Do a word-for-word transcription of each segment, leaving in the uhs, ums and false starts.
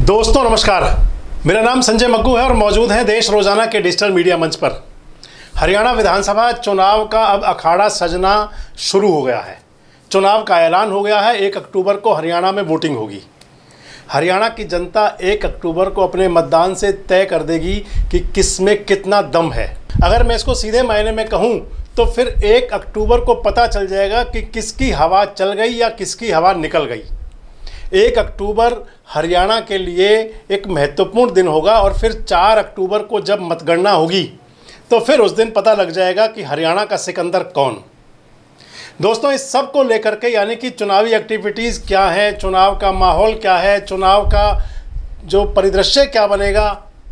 दोस्तों नमस्कार, मेरा नाम संजय मग्गू है और मौजूद हैं देश रोजाना के डिजिटल मीडिया मंच पर। हरियाणा विधानसभा चुनाव का अब अखाड़ा सजना शुरू हो गया है। चुनाव का ऐलान हो गया है। एक अक्टूबर को हरियाणा में वोटिंग होगी। हरियाणा की जनता एक अक्टूबर को अपने मतदान से तय कर देगी कि किस में कितना दम है। अगर मैं इसको सीधे मायने में कहूँ तो फिर एक अक्टूबर को पता चल जाएगा कि किसकी हवा चल गई या किसकी हवा निकल गई। एक अक्टूबर हरियाणा के लिए एक महत्वपूर्ण दिन होगा और फिर चार अक्टूबर को जब मतगणना होगी तो फिर उस दिन पता लग जाएगा कि हरियाणा का सिकंदर कौन। दोस्तों, इस सब को लेकर के यानी कि चुनावी एक्टिविटीज़ क्या है, चुनाव का माहौल क्या है, चुनाव का जो परिदृश्य क्या बनेगा,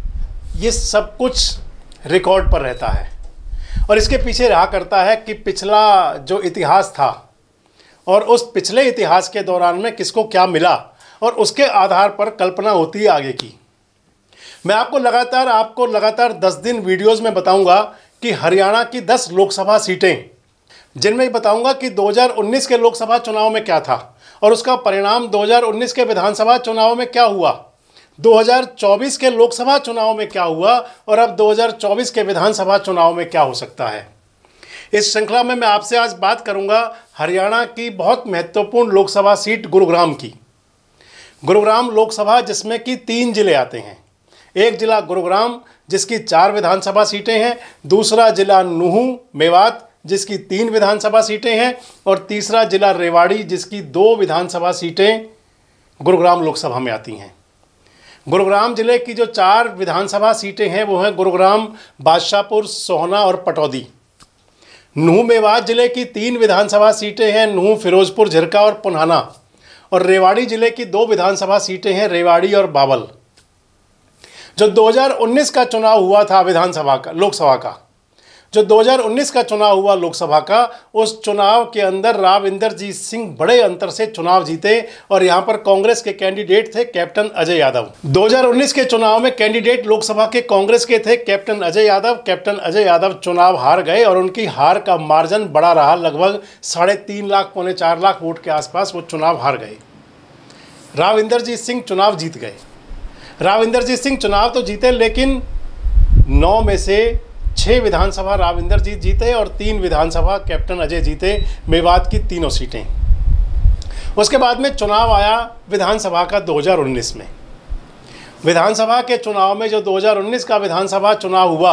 ये सब कुछ रिकॉर्ड पर रहता है। और इसके पीछे रहा करता है कि पिछला जो इतिहास था और उस पिछले इतिहास के दौरान में किसको क्या मिला और उसके आधार पर कल्पना होती है आगे की। मैं आपको लगातार आपको लगातार दस दिन वीडियोस में बताऊंगा कि हरियाणा की दस लोकसभा सीटें, जिनमें बताऊंगा कि दो हज़ार उन्नीस के लोकसभा चुनाव में क्या था और उसका परिणाम दो हज़ार उन्नीस के विधानसभा चुनाव में क्या हुआ, दो हज़ार चौबीस के लोकसभा चुनाव में क्या हुआ और अब दो हज़ार चौबीस के विधानसभा चुनाव में क्या हो सकता है। इस श्रृंखला में मैं आपसे आज बात करूंगा हरियाणा की बहुत महत्वपूर्ण लोकसभा सीट गुरुग्राम की। गुरुग्राम लोकसभा जिसमें कि तीन जिले आते हैं। एक जिला गुरुग्राम जिसकी चार विधानसभा सीटें हैं, दूसरा जिला नूहू मेवात जिसकी तीन विधानसभा सीटें हैं और तीसरा जिला रेवाड़ी जिसकी दो विधानसभा सीटें गुरुग्राम लोकसभा में आती हैं। गुरुग्राम जिले की जो चार विधानसभा सीटें हैं वो हैं गुरुग्राम, बादशाहपुर, सोहना और पटौदी। नूहू मेवात जिले की तीन विधानसभा सीटें हैं नूहू, फिरोजपुर, झिरका और पुन्हाना। और रेवाड़ी जिले की दो विधानसभा सीटें हैं रेवाड़ी और बावल। जो दो हज़ार उन्नीस का चुनाव हुआ था विधानसभा का लोकसभा का जो दो हज़ार उन्नीस का चुनाव हुआ लोकसभा का, उस चुनाव के अंदर राव इंदरजीत सिंह बड़े अंतर से चुनाव जीते और यहां पर कांग्रेस के कैंडिडेट थे कैप्टन अजय यादव। दो हज़ार उन्नीस के चुनाव में कैंडिडेट लोकसभा के कांग्रेस के थे कैप्टन अजय यादव। कैप्टन अजय यादव चुनाव हार गए और उनकी हार का मार्जिन बड़ा रहा, लगभग साढ़े तीन लाख पौने चार लाख वोट के आसपास वो चुनाव हार गए। राव इंदरजीत सिंह चुनाव जीत गए। राव इंदरजीत सिंह चुनाव तो जीते लेकिन नौ में से छः विधानसभा राव इंदरजीत जीते और तीन विधानसभा कैप्टन अजय जीते, मेवात की तीनों सीटें। उसके बाद में चुनाव आया विधानसभा का दो हज़ार उन्नीस में। विधानसभा के चुनाव में जो दो हज़ार उन्नीस का विधानसभा चुनाव हुआ,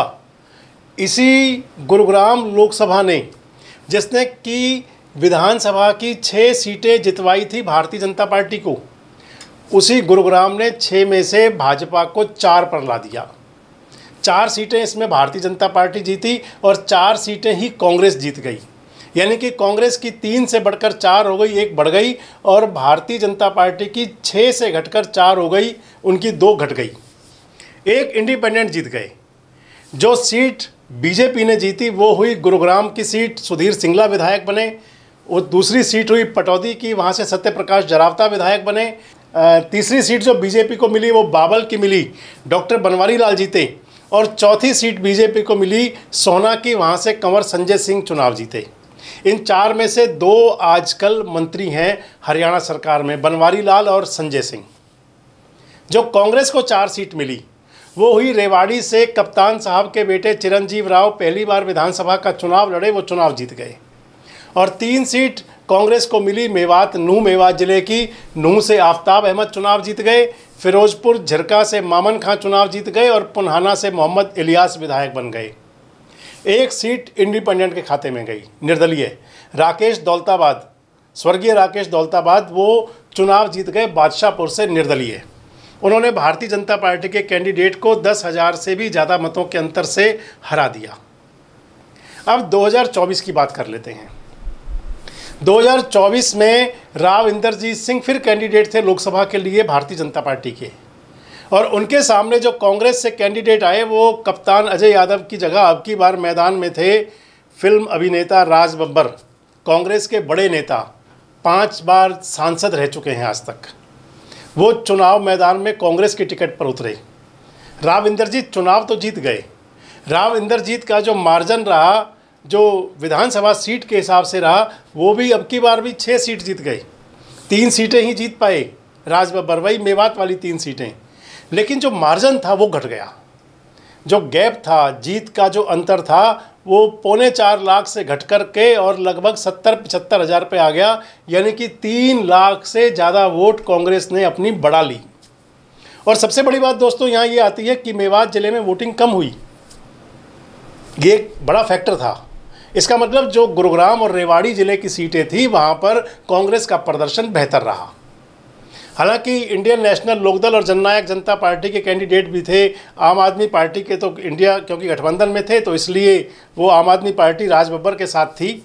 इसी गुरुग्राम लोकसभा ने, जिसने कि विधानसभा की छः सीटें जितवाई थी भारतीय जनता पार्टी को, उसी गुरुग्राम ने छः में से भाजपा को चार पर ला दिया। चार सीटें इसमें भारतीय जनता पार्टी जीती और चार सीटें ही कांग्रेस जीत गई। यानी कि कांग्रेस की तीन से बढ़कर चार हो गई, एक बढ़ गई, और भारतीय जनता पार्टी की छः से घटकर चार हो गई, उनकी दो घट गई। एक इंडिपेंडेंट जीत गए। जो सीट बीजेपी ने जीती वो हुई गुरुग्राम की सीट, सुधीर सिंगला विधायक बने। वो दूसरी सीट हुई पटौदी की, वहाँ से सत्यप्रकाश जरावता विधायक बने। तीसरी सीट जो बीजेपी को मिली वो बावल की मिली, डॉक्टर बनवारी लाल जीते। और चौथी सीट बीजेपी को मिली सोहना की, वहाँ से कंवर संजय सिंह चुनाव जीते। इन चार में से दो आजकल मंत्री हैं हरियाणा सरकार में, बनवारी लाल और संजय सिंह। जो कांग्रेस को चार सीट मिली वो हुई रेवाड़ी से, कप्तान साहब के बेटे चिरंजीव राव पहली बार विधानसभा का चुनाव लड़े, वो चुनाव जीत गए। और तीन सीट कांग्रेस को मिली मेवात, नूहू मेवात जिले की, नूहू से आफ्ताब अहमद चुनाव जीत गए, फिरोजपुर झिरका से मामन खां चुनाव जीत गए और पुन्हाना से मोहम्मद इलियास विधायक बन गए। एक सीट इंडिपेंडेंट के खाते में गई, निर्दलीय। राकेश दौलताबाद, स्वर्गीय राकेश दौलताबाद, वो चुनाव जीत गए बादशाहपुर से, निर्दलीय। उन्होंने भारतीय जनता पार्टी के कैंडिडेट को दस हज़ार से भी ज़्यादा मतों के अंतर से हरा दिया। अब दो हज़ार चौबीस की बात कर लेते हैं। दो हज़ार चौबीस में राव इंदरजीत सिंह फिर कैंडिडेट थे लोकसभा के लिए भारतीय जनता पार्टी के, और उनके सामने जो कांग्रेस से कैंडिडेट आए वो कप्तान अजय यादव की जगह अब की बार मैदान में थे फिल्म अभिनेता राज बब्बर, कांग्रेस के बड़े नेता, पांच बार सांसद रह चुके हैं आज तक। वो चुनाव मैदान में कांग्रेस की टिकट पर उतरे। राव इंदरजीत चुनाव तो जीत गए। राव इंदरजीत का जो मार्जिन रहा, जो विधानसभा सीट के हिसाब से रहा, वो भी अब की बार भी छः सीट जीत गए। तीन सीटें ही जीत पाए राज बब्बर, वही मेवात वाली तीन सीटें। लेकिन जो मार्जिन था वो घट गया। जो गैप था, जीत का जो अंतर था, वो पौने चार लाख से घट कर के और लगभग सत्तर पचहत्तर हज़ार पे आ गया। यानी कि तीन लाख से ज़्यादा वोट कांग्रेस ने अपनी बढ़ा ली। और सबसे बड़ी बात दोस्तों यहाँ ये आती है कि मेवात ज़िले में वोटिंग कम हुई, ये एक बड़ा फैक्टर था। इसका मतलब जो गुरुग्राम और रेवाड़ी ज़िले की सीटें थी वहाँ पर कांग्रेस का प्रदर्शन बेहतर रहा। हालांकि इंडियन नेशनल लोकदल और जननायक जनता पार्टी के कैंडिडेट भी थे, आम आदमी पार्टी के तो इंडिया क्योंकि गठबंधन में थे तो इसलिए वो आम आदमी पार्टी राज बब्बर के साथ थी,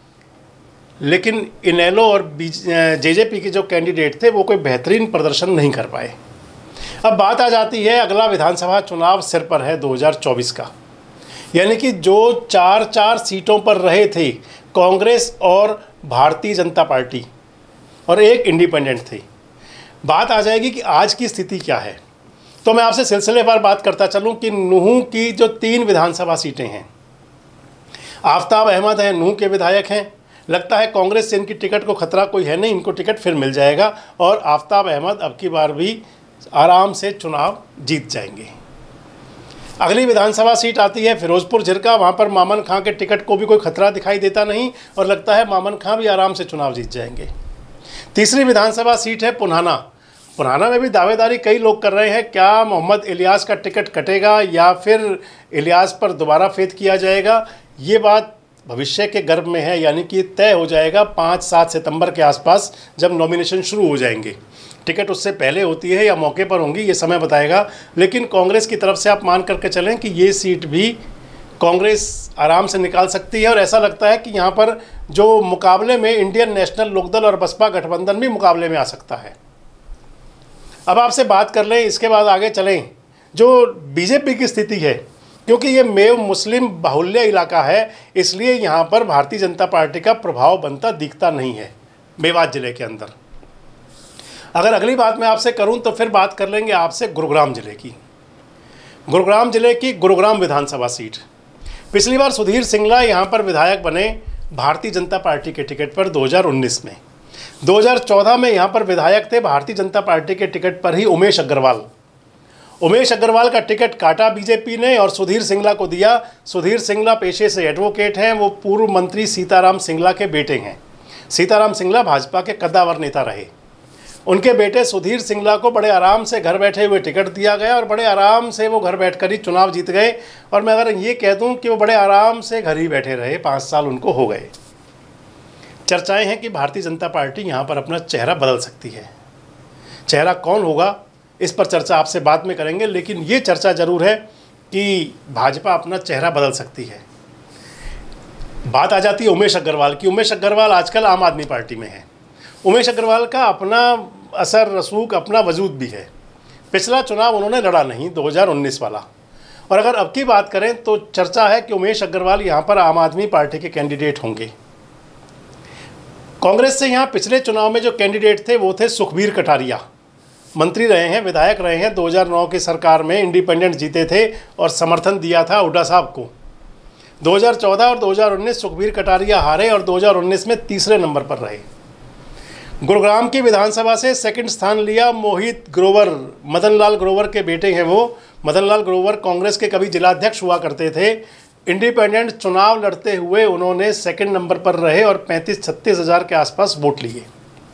लेकिन इनेलो और जेजेपी के जो कैंडिडेट थे वो कोई बेहतरीन प्रदर्शन नहीं कर पाए। अब बात आ जाती है, अगला विधानसभा चुनाव सिर पर है दो हज़ार चौबीस का, यानी कि जो चार चार सीटों पर रहे थे कांग्रेस और भारतीय जनता पार्टी और एक इंडिपेंडेंट थी। बात आ जाएगी कि आज की स्थिति क्या है। तो मैं आपसे सिलसिलेवार बात करता चलूं कि नूंह की जो तीन विधानसभा सीटें हैं, आफ्ताब अहमद हैं, नूंह के विधायक हैं। लगता है कांग्रेस से इनकी टिकट को खतरा कोई है नहीं, इनको टिकट फिर मिल जाएगा और आफ्ताब अहमद अब की बार भी आराम से चुनाव जीत जाएंगे। अगली विधानसभा सीट आती है फिरोजपुर झिरका। वहाँ पर मामन खां के टिकट को भी कोई खतरा दिखाई देता नहीं और लगता है मामन खां भी आराम से चुनाव जीत जाएंगे। तीसरी विधानसभा सीट है पुन्हाना। पुन्हाना में भी दावेदारी कई लोग कर रहे हैं, क्या मोहम्मद इलियास का टिकट कटेगा या फिर इलियास पर दोबारा फेथ किया जाएगा। ये बात भविष्य के गर्भ में है, यानी कि तय हो जाएगा पाँच सात सितंबर के आसपास जब नॉमिनेशन शुरू हो जाएंगे। टिकट उससे पहले होती है या मौके पर होंगी ये समय बताएगा, लेकिन कांग्रेस की तरफ से आप मान करके चलें कि ये सीट भी कांग्रेस आराम से निकाल सकती है। और ऐसा लगता है कि यहाँ पर जो मुकाबले में इंडियन नेशनल लोकदल और बसपा गठबंधन भी मुकाबले में आ सकता है। अब आपसे बात कर लें, इसके बाद आगे चलें जो बीजेपी की स्थिति है, क्योंकि ये मेव मुस्लिम बाहुल्य इलाका है, इसलिए यहाँ पर भारतीय जनता पार्टी का प्रभाव बनता दिखता नहीं है मेवात ज़िले के अंदर। अगर अगली बात मैं आपसे करूं तो फिर बात कर लेंगे आपसे गुरुग्राम ज़िले की। गुरुग्राम ज़िले की गुरुग्राम विधानसभा सीट, पिछली बार सुधीर सिंगला यहाँ पर विधायक बने भारतीय जनता पार्टी के टिकट पर दो हज़ार उन्नीस में। दो हज़ार चौदह में यहाँ पर विधायक थे भारतीय जनता पार्टी के टिकट पर ही उमेश अग्रवाल। उमेश अग्रवाल का टिकट काटा बीजेपी ने और सुधीर सिंगला को दिया। सुधीर सिंगला पेशे से एडवोकेट हैं, वो पूर्व मंत्री सीताराम सिंगला के बेटे हैं। सीताराम सिंगला भाजपा के कद्दावर नेता रहे। उनके बेटे सुधीर सिंगला को बड़े आराम से घर बैठे हुए टिकट दिया गया और बड़े आराम से वो घर बैठकर ही चुनाव जीत गए। और मैं अगर ये कह दूं कि वो बड़े आराम से घर ही बैठे रहे, पाँच साल उनको हो गए। चर्चाएं हैं कि भारतीय जनता पार्टी यहाँ पर अपना चेहरा बदल सकती है। चेहरा कौन होगा इस पर चर्चा आपसे बाद में करेंगे, लेकिन ये चर्चा ज़रूर है कि भाजपा अपना चेहरा बदल सकती है। बात आ जाती है उमेश अग्रवाल की। उमेश अग्रवाल आजकल आम आदमी पार्टी में है। उमेश अग्रवाल का अपना असर रसूख, अपना वजूद भी है। पिछला चुनाव उन्होंने लड़ा नहीं, दो हज़ार उन्नीस वाला। और अगर अब की बात करें तो चर्चा है कि उमेश अग्रवाल यहाँ पर आम आदमी पार्टी के कैंडिडेट होंगे। कांग्रेस से यहाँ पिछले चुनाव में जो कैंडिडेट थे वो थे सुखबीर कटारिया, मंत्री रहे हैं, विधायक रहे हैं। दो हज़ार नौ की सरकार में इंडिपेंडेंट जीते थे और समर्थन दिया था हुड्डा साहब को। दो हज़ार चौदह और दो हज़ार उन्नीस सुखबीर कटारिया हारे और दो हज़ार उन्नीस में तीसरे नंबर पर रहे। गुरुग्राम की विधानसभा से सेकंड स्थान लिया मोहित ग्रोवर, मदन लाल ग्रोवर के बेटे हैं वो। मदन लाल ग्रोवर कांग्रेस के कभी जिलाध्यक्ष हुआ करते थे। इंडिपेंडेंट चुनाव लड़ते हुए उन्होंने सेकंड नंबर पर रहे और पैंतीस छत्तीस हज़ार के आसपास वोट लिए।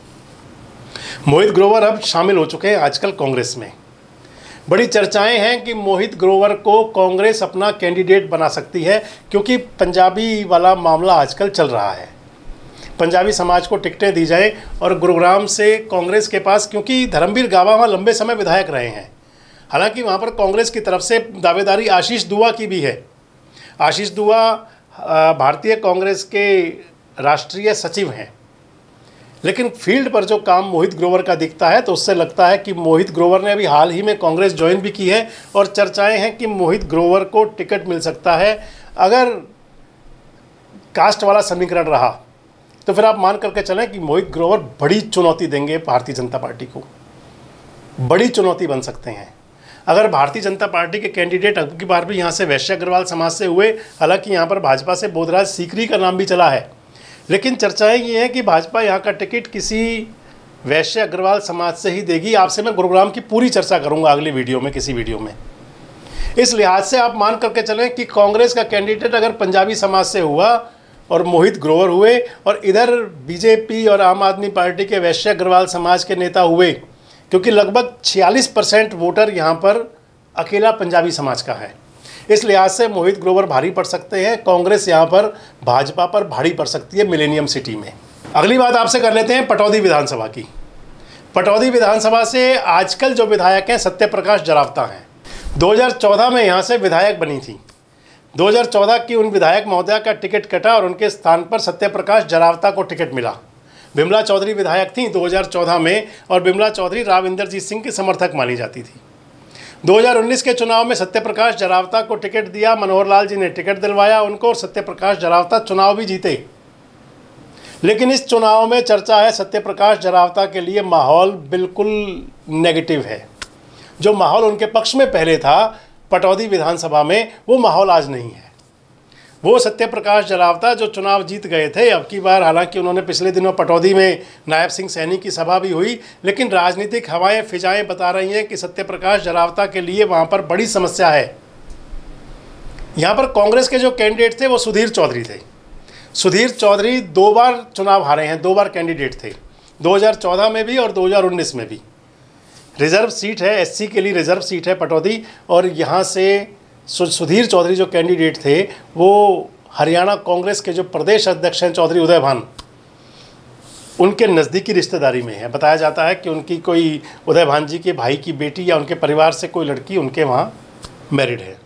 मोहित ग्रोवर अब शामिल हो चुके हैं आजकल कांग्रेस में। बड़ी चर्चाएं हैं कि मोहित ग्रोवर को कांग्रेस अपना कैंडिडेट बना सकती है, क्योंकि पंजाबी वाला मामला आजकल चल रहा है। पंजाबी समाज को टिकटें दी जाए और गुरुग्राम से कांग्रेस के पास, क्योंकि धर्मवीर गाबा वहाँ लंबे समय विधायक रहे हैं। हालांकि वहाँ पर कांग्रेस की तरफ से दावेदारी आशीष दुआ की भी है। आशीष दुआ भारतीय कांग्रेस के राष्ट्रीय सचिव हैं, लेकिन फील्ड पर जो काम मोहित ग्रोवर का दिखता है तो उससे लगता है कि मोहित ग्रोवर ने अभी हाल ही में कांग्रेस ज्वाइन भी की है और चर्चाएं हैं कि मोहित ग्रोवर को टिकट मिल सकता है। अगर कास्ट वाला समीकरण रहा तो फिर आप मान करके चलें कि मोहित ग्रोवर बड़ी चुनौती देंगे भारतीय जनता पार्टी को, बड़ी चुनौती बन सकते हैं। अगर भारतीय जनता पार्टी के कैंडिडेट अब की बार भी यहाँ से वैश्य अग्रवाल समाज से हुए, हालांकि यहाँ पर भाजपा से बोधराज सीकरी का नाम भी चला है, लेकिन चर्चाएं ये हैं कि भाजपा यहाँ का टिकट किसी वैश्य अग्रवाल समाज से ही देगी। आपसे मैं गुरुग्राम की पूरी चर्चा करूंगा अगली वीडियो में, किसी वीडियो में। इस लिहाज से आप मान करके चलें कि कांग्रेस का कैंडिडेट अगर पंजाबी समाज से हुआ और मोहित ग्रोवर हुए, और इधर बीजेपी और आम आदमी पार्टी के वैश्य अग्रवाल समाज के नेता हुए, क्योंकि लगभग छियालीस परसेंट वोटर यहाँ पर अकेला पंजाबी समाज का है। इस लिहाज से मोहित ग्रोवर भारी पड़ सकते हैं। कांग्रेस यहाँ पर भाजपा पर भारी पड़ सकती है मिलेनियम सिटी में। अगली बात आपसे कर लेते हैं पटौदी विधानसभा की। पटौदी विधानसभा से आजकल जो विधायक हैं सत्य प्रकाश जरावता हैं। दो हज़ार चौदह में यहाँ से विधायक बनी थी। दो हज़ार चौदह की उन विधायक महोदया का टिकट कटा और उनके स्थान पर सत्य प्रकाश जरावता को टिकट मिला। बिमला चौधरी विधायक थी दो हज़ार चौदह में, और बिमला चौधरी राव इंदरजीत सिंह की समर्थक मानी जाती थी। दो हज़ार उन्नीस के चुनाव में सत्य प्रकाश जरावता को टिकट दिया, मनोहर लाल जी ने टिकट दिलवाया उनको, और सत्य प्रकाश जरावता चुनाव भी जीते। लेकिन इस चुनाव में चर्चा है सत्य प्रकाश जरावता के लिए माहौल बिल्कुल नेगेटिव है। जो माहौल उनके पक्ष में पहले था पटौदी विधानसभा में, वो माहौल आज नहीं है। वो सत्य प्रकाश जरावता जो चुनाव जीत गए थे, अब की बार हालांकि उन्होंने पिछले दिनों पटौदी में नायब सिंह सैनी की सभा भी हुई, लेकिन राजनीतिक हवाएं फिजाएं बता रही हैं कि सत्य प्रकाश जरावता के लिए वहाँ पर बड़ी समस्या है। यहाँ पर कांग्रेस के जो कैंडिडेट थे वो सुधीर चौधरी थे। सुधीर चौधरी दो बार चुनाव हारे हैं, दो बार कैंडिडेट थे, दो हज़ार चौदह में भी और दो हज़ार उन्नीस में भी। रिजर्व सीट है, एससी के लिए रिजर्व सीट है पटौदी, और यहाँ से सुधीर चौधरी जो कैंडिडेट थे वो हरियाणा कांग्रेस के जो प्रदेश अध्यक्ष हैं चौधरी उदय भान, उनके नज़दीकी रिश्तेदारी में है। बताया जाता है कि उनकी कोई उदय भान जी के भाई की बेटी या उनके परिवार से कोई लड़की उनके वहाँ मैरिड है।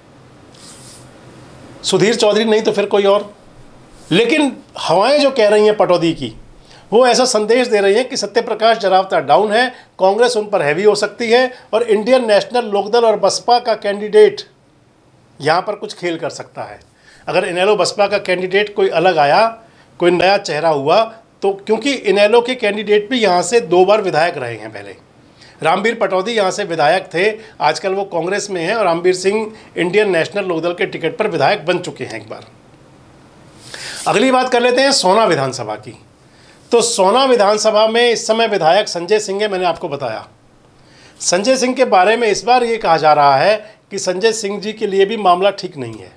सुधीर चौधरी नहीं तो फिर कोई और। लेकिन हवाएं जो कह रही हैं पटौदी की, वो ऐसा संदेश दे रही है कि सत्य प्रकाश जरावता डाउन है, कांग्रेस उन पर हैवी हो सकती है, और इंडियन नेशनल लोकदल और बसपा का कैंडिडेट यहाँ पर कुछ खेल कर सकता है। अगर इनेलो बसपा का कैंडिडेट कोई अलग आया, कोई नया चेहरा हुआ, तो क्योंकि इनेलो के कैंडिडेट भी यहाँ से दो बार विधायक रहे हैं। पहले रामवीर पटौदी यहाँ से विधायक थे, आजकल वो कांग्रेस में हैं, और रामवीर सिंह इंडियन नेशनल लोकदल के टिकट पर विधायक बन चुके हैं एक बार। अगली बात कर लेते हैं सोना विधानसभा की। तो सोना विधानसभा में इस समय विधायक संजय सिंह है। मैंने आपको बताया संजय सिंह के बारे में इस बार ये कहा जा रहा है कि संजय सिंह जी के लिए भी मामला ठीक नहीं है।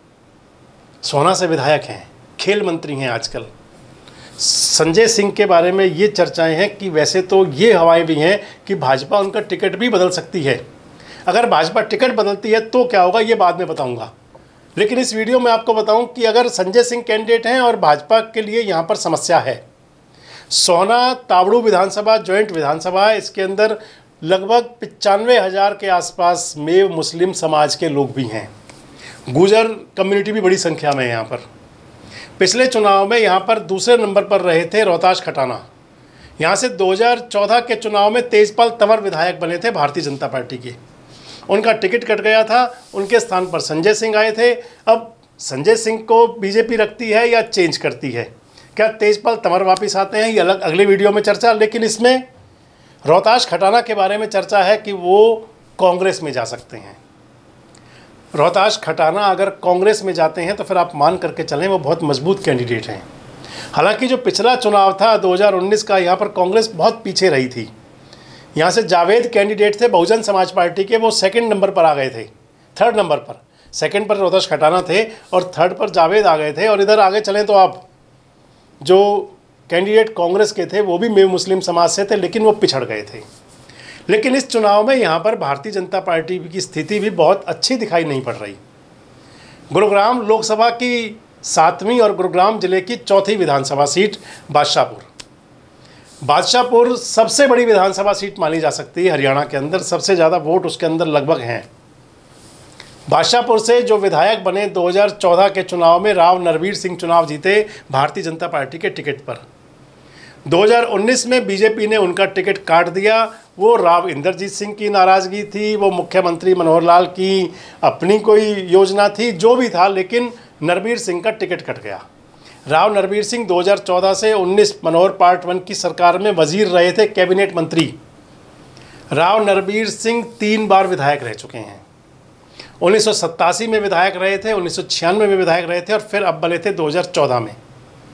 सोना से विधायक हैं, खेल मंत्री हैं आजकल। संजय सिंह के बारे में ये चर्चाएं हैं कि वैसे तो ये हवाएं भी हैं कि भाजपा उनका टिकट भी बदल सकती है। अगर भाजपा टिकट बदलती है तो क्या होगा ये बाद में बताऊंगा, लेकिन इस वीडियो में आपको बताऊं कि अगर संजय सिंह कैंडिडेट हैं और भाजपा के लिए यहाँ पर समस्या है। सोना तावड़ू विधानसभा जॉइंट विधानसभा है, इसके अंदर लगभग पचानवे हज़ार के आसपास में मुस्लिम समाज के लोग भी हैं। गुजर कम्युनिटी भी बड़ी संख्या में है यहाँ पर। पिछले चुनाव में यहाँ पर दूसरे नंबर पर रहे थे रोहताश खटाना। यहाँ से दो हज़ार चौदह के चुनाव में तेजपाल तंवर विधायक बने थे भारतीय जनता पार्टी के। उनका टिकट कट गया था, उनके स्थान पर संजय सिंह आए थे। अब संजय सिंह को बीजेपी रखती है या चेंज करती है, क्या तेजपाल तंवर वापस आते हैं, ये अलग अगले वीडियो में चर्चा। लेकिन इसमें रोहताश खटाना के बारे में चर्चा है कि वो कांग्रेस में जा सकते हैं। रोहताश खटाना अगर कांग्रेस में जाते हैं तो फिर आप मान करके चलें वो बहुत मजबूत कैंडिडेट हैं। हालांकि जो पिछला चुनाव था दो हज़ार उन्नीस का, यहाँ पर कांग्रेस बहुत पीछे रही थी। यहाँ से जावेद कैंडिडेट थे बहुजन समाज पार्टी के, वो सेकंड नंबर पर आ गए थे, थर्ड नंबर पर। सेकंड पर रोहताश खटाना थे और थर्ड पर जावेद आ गए थे। और इधर आगे चलें तो आप जो कैंडिडेट कांग्रेस के थे वो भी मे मुस्लिम समाज से थे, लेकिन वो पिछड़ गए थे। लेकिन इस चुनाव में यहाँ पर भारतीय जनता पार्टी की स्थिति भी बहुत अच्छी दिखाई नहीं पड़ रही। गुरुग्राम लोकसभा की सातवीं और गुरुग्राम जिले की चौथी विधानसभा सीट बादशाहपुर बादशाहपुर सबसे बड़ी विधानसभा सीट मानी जा सकती है हरियाणा के अंदर। सबसे ज़्यादा वोट उसके अंदर लगभग हैं। बादशाहपुर से जो विधायक बने दो हज़ार चौदह के चुनाव में, राव नरवीर सिंह चुनाव जीते भारतीय जनता पार्टी के टिकट पर। दो हज़ार उन्नीस में बीजेपी ने उनका टिकट काट दिया। वो राव इंदरजीत सिंह की नाराज़गी थी, वो मुख्यमंत्री मनोहर लाल की अपनी कोई योजना थी, जो भी था, लेकिन नरवीर सिंह का टिकट कट गया। राव नरवीर सिंह दो हज़ार चौदह से उन्नीस मनोहर पार्ट वन की सरकार में वजीर रहे थे, कैबिनेट मंत्री। राव नरवीर सिंह तीन बार विधायक रह चुके हैं। उन्नीस सौ सत्तासी में विधायक रहे थे, उन्नीस सौ छियानवे में विधायक रहे थे, और फिर अब बने थे दो हज़ार चौदह में।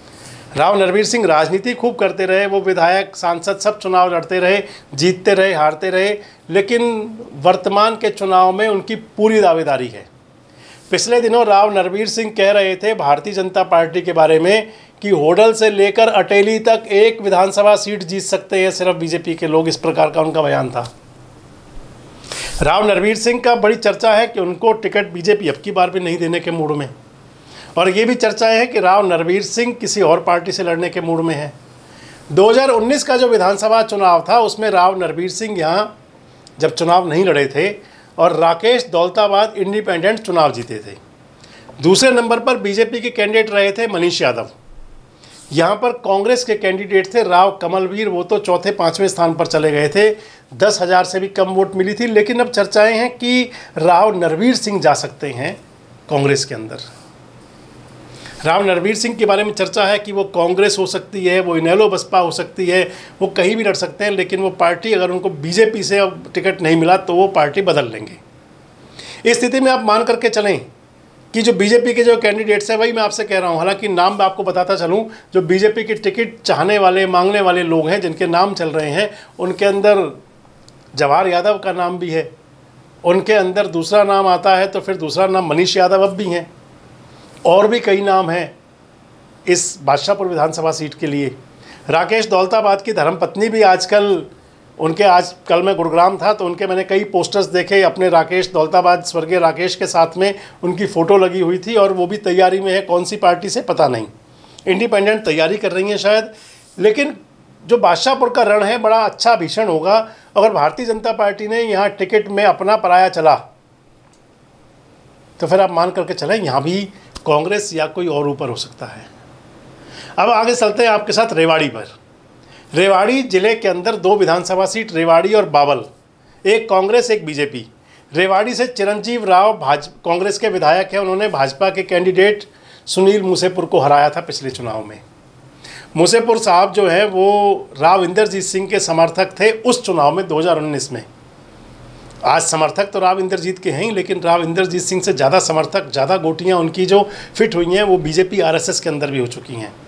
राव नरवीर सिंह राजनीति खूब करते रहे, वो विधायक सांसद सब चुनाव लड़ते रहे, जीतते रहे, हारते रहे, लेकिन वर्तमान के चुनाव में उनकी पूरी दावेदारी है। पिछले दिनों राव नरवीर सिंह कह रहे थे भारतीय जनता पार्टी के बारे में कि होडल से लेकर अटेली तक एक विधानसभा सीट जीत सकते हैं सिर्फ बीजेपी के लोग, इस प्रकार का उनका बयान था। राव नरवीर सिंह का बड़ी चर्चा है कि उनको टिकट बीजेपी अब की बार भी नहीं देने के मूड में, और ये भी चर्चाएं हैं कि राव नरवीर सिंह किसी और पार्टी से लड़ने के मूड में है। दो हज़ार उन्नीस का जो विधानसभा चुनाव था उसमें राव नरवीर सिंह यहाँ जब चुनाव नहीं लड़े थे और राकेश दौलताबाद इंडिपेंडेंट चुनाव जीते थे। दूसरे नंबर पर बीजेपी के कैंडिडेट रहे थे मनीष यादव। यहाँ पर कांग्रेस के कैंडिडेट थे राव कमलवीर, वो तो चौथे पाँचवें स्थान पर चले गए थे, दस हज़ार से भी कम वोट मिली थी। लेकिन अब चर्चाएं हैं कि राव नरवीर सिंह जा सकते हैं कांग्रेस के अंदर। राव नरवीर सिंह के बारे में चर्चा है कि वो कांग्रेस हो सकती है, वो इनेलो बसपा हो सकती है, वो कहीं भी लड़ सकते हैं, लेकिन वो पार्टी अगर उनको बीजेपी से अब टिकट नहीं मिला तो वो पार्टी बदल लेंगे। इस स्थिति में आप मान करके चलें कि जो बीजेपी के जो कैंडिडेट्स हैं, वही मैं आपसे कह रहा हूँ, हालांकि नाम मैं आपको बताता चलूँ, जो बीजेपी की टिकट चाहने वाले, मांगने वाले लोग हैं जिनके नाम चल रहे हैं, उनके अंदर जवाहर यादव का नाम भी है, उनके अंदर दूसरा नाम आता है तो फिर दूसरा नाम मनीष यादव अब भी हैं, और भी कई नाम हैं इस बादशाहपुर विधानसभा सीट के लिए। राकेश दौलताबाद की धर्मपत्नी भी आजकल, उनके आज कल मैं गुरुग्राम था तो उनके मैंने कई पोस्टर्स देखे, अपने राकेश दौलताबाद स्वर्गीय राकेश के साथ में उनकी फ़ोटो लगी हुई थी, और वो भी तैयारी में है, कौन सी पार्टी से पता नहीं, इंडिपेंडेंट तैयारी कर रही हैं शायद। लेकिन जो बादशाहपुर का रण है बड़ा अच्छा भीषण होगा अगर भारतीय जनता पार्टी ने यहाँ टिकट में अपना पराया चला, तो फिर आप मान करके चलें यहाँ भी कांग्रेस या कोई और ऊपर हो सकता है। अब आगे चलते हैं आपके साथ रेवाड़ी पर। रेवाड़ी जिले के अंदर दो विधानसभा सीट, रेवाड़ी और बावल, एक कांग्रेस एक बीजेपी। रेवाड़ी से चिरंजीव राव भाजपा कांग्रेस के विधायक हैं, उन्होंने भाजपा के कैंडिडेट सुनील मूसेपुर को हराया था पिछले चुनाव में। मूसेपुर साहब जो है वो राव इंद्रजीत सिंह के समर्थक थे उस चुनाव में दो हज़ार उन्नीस में। आज समर्थक तो राव इंद्रजीत के हैं, लेकिन राव इंद्रजीत सिंह से ज़्यादा समर्थक, ज़्यादा गोटियाँ उनकी जो फिट हुई हैं वो बीजेपी आरएसएस के अंदर भी हो चुकी हैं।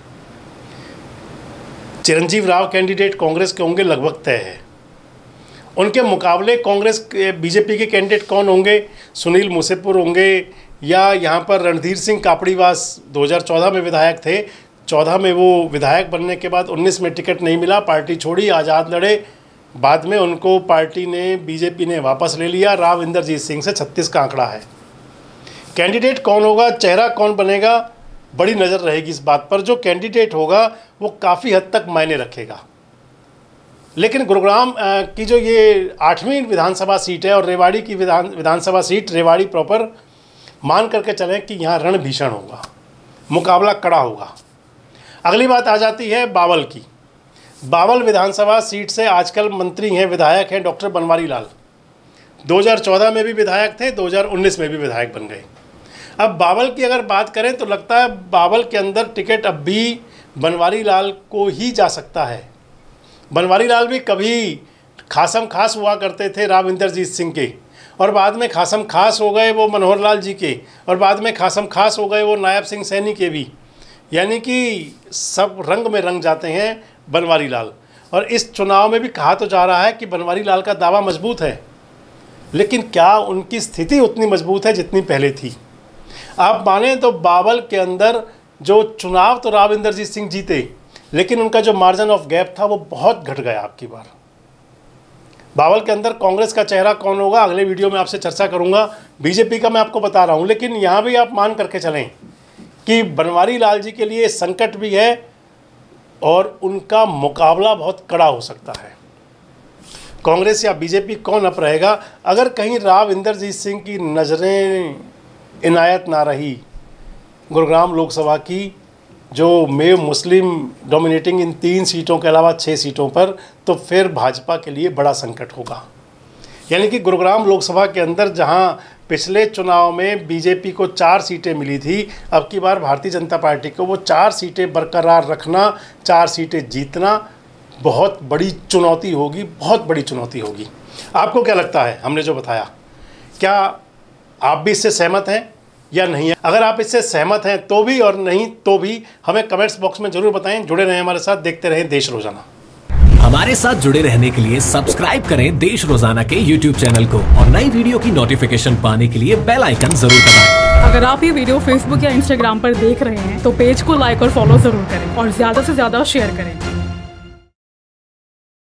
चिरंजीव राव कैंडिडेट कांग्रेस के होंगे, लगभग तय है। उनके मुकाबले कांग्रेस के बीजेपी के कैंडिडेट कौन होंगे? सुनील मूसेपुर होंगे, या यहाँ पर रणधीर सिंह कापड़ीवास दो हज़ार चौदह में विधायक थे, चौदह में वो विधायक बनने के बाद उन्नीस में टिकट नहीं मिला, पार्टी छोड़ी, आज़ाद लड़े, बाद में उनको पार्टी ने, बीजेपी ने वापस ले लिया। राव इंद्रजीत सिंह से छत्तीस का आंकड़ा है। कैंडिडेट कौन होगा, चेहरा कौन बनेगा, बड़ी नज़र रहेगी इस बात पर। जो कैंडिडेट होगा वो काफ़ी हद तक मायने रखेगा। लेकिन गुरुग्राम की जो ये आठवीं विधानसभा सीट है और रेवाड़ी की विधान विधानसभा सीट, रेवाड़ी प्रॉपर, मान करके चलें कि यहाँ रण भीषण होगा, मुकाबला कड़ा होगा। अगली बात आ जाती है बावल की। बावल विधानसभा सीट से आजकल मंत्री हैं, विधायक हैं डॉक्टर बनवारी लाल। दो हज़ार चौदह में भी विधायक थे, दो हज़ार उन्नीस में भी विधायक बन गए। अब बावल की अगर बात करें तो लगता है बावल के अंदर टिकट अब भी बनवारी लाल को ही जा सकता है। बनवारी लाल भी कभी खासम खास हुआ करते थे राव इंद्रजीत सिंह के, और बाद में खासम खास हो गए वो मनोहर लाल जी के, और बाद में खासम खास हो गए वो नायब सिंह सैनी के भी। यानी कि सब रंग में रंग जाते हैं बनवारी लाल। और इस चुनाव में भी कहा तो जा रहा है कि बनवारी लाल का दावा मजबूत है, लेकिन क्या उनकी स्थिति उतनी मजबूत है जितनी पहले थी? आप माने तो बावल के अंदर जो चुनाव तो राव इंद्रजीत सिंह जीते, लेकिन उनका जो मार्जिन ऑफ गैप था वो बहुत घट गया आपकी बार। बावल के अंदर कांग्रेस का चेहरा कौन होगा, अगले वीडियो में आपसे चर्चा करूंगा। बीजेपी का मैं आपको बता रहा हूं, लेकिन यहाँ भी आप मान करके चलें कि बनवारी लाल जी के लिए संकट भी है और उनका मुकाबला बहुत कड़ा हो सकता है। कांग्रेस या बीजेपी कौन अप रहेगा? अगर कहीं राव इंद्रजीत सिंह की नज़रें इनायत ना रही गुरुग्राम लोकसभा की, जो मेव मुस्लिम डोमिनेटिंग इन तीन सीटों के अलावा छः सीटों पर, तो फिर भाजपा के लिए बड़ा संकट होगा। यानी कि गुरुग्राम लोकसभा के अंदर जहां पिछले चुनाव में बीजेपी को चार सीटें मिली थी, अब की बार भारतीय जनता पार्टी को वो चार सीटें बरकरार रखना, चार सीटें जीतना बहुत बड़ी चुनौती होगी, बहुत बड़ी चुनौती होगी। आपको क्या लगता है हमने जो बताया, क्या आप भी इससे सहमत हैं? या नहीं है। अगर आप इससे सहमत हैं तो भी और नहीं तो भी हमें कमेंट्स बॉक्स में जरूर बताएं। जुड़े रहें हमारे साथ, देखते रहें देश रोजाना। हमारे साथ जुड़े रहने के लिए सब्सक्राइब करें देश रोजाना के यूट्यूब चैनल को और नई वीडियो की नोटिफिकेशन पाने के लिए बेल आइकन जरूर दबाएं। अगर आप ये वीडियो फेसबुक या इंस्टाग्राम पर देख रहे हैं तो पेज को लाइक और फॉलो जरूर करें और ज्यादा से ज्यादा शेयर करें।